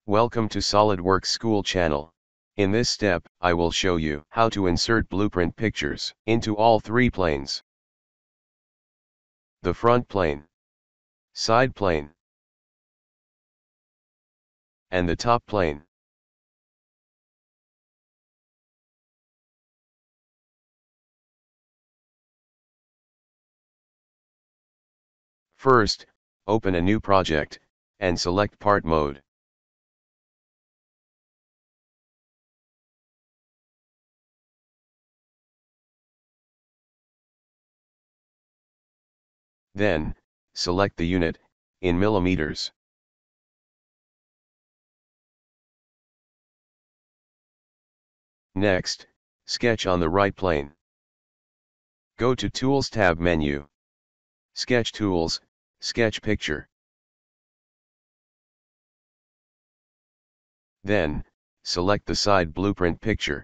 Welcome to SolidWorks School channel. In this step, I will show you how to insert blueprint pictures into all three planes: the front plane, side plane, and the top plane. First, open a new project, and select Part Mode. Then, select the unit, in millimeters. Next, sketch on the right plane. Go to Tools tab menu. Sketch Tools, Sketch Picture. Then, select the side blueprint picture.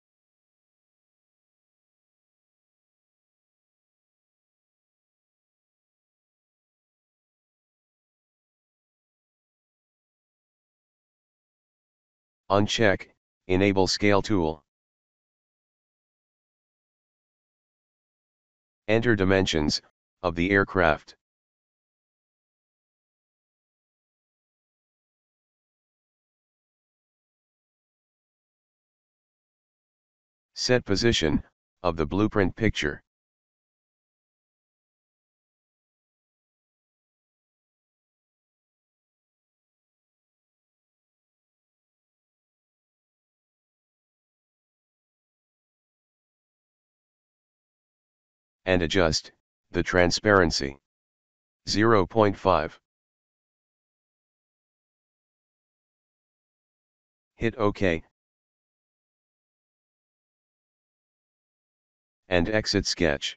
Uncheck Enable Scale Tool. Enter dimensions of the aircraft. Set position of the blueprint picture. And adjust the transparency 0.5. Hit OK and exit sketch.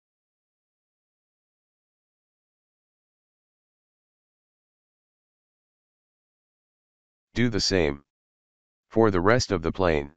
Do the same for the rest of the plane.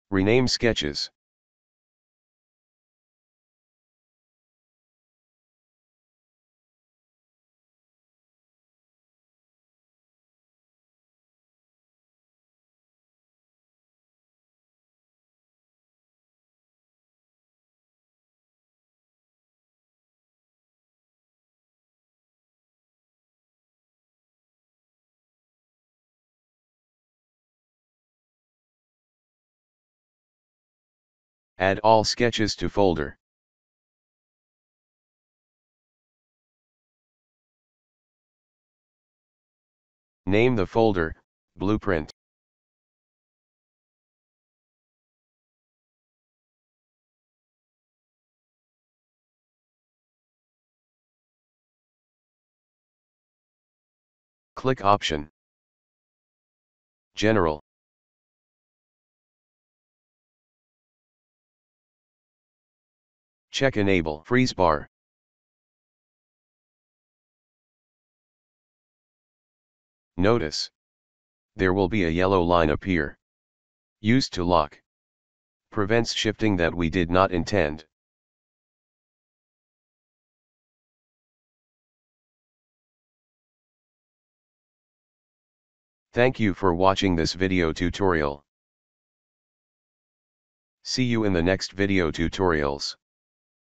Rename sketches. Add all sketches to folder. Name the folder, Blueprint. Click Option. General. Check Enable Freeze Bar. Notice. There will be a yellow line appear. Used to lock. Prevents shifting that we did not intend. Thank you for watching this video tutorial. See you in the next video tutorials.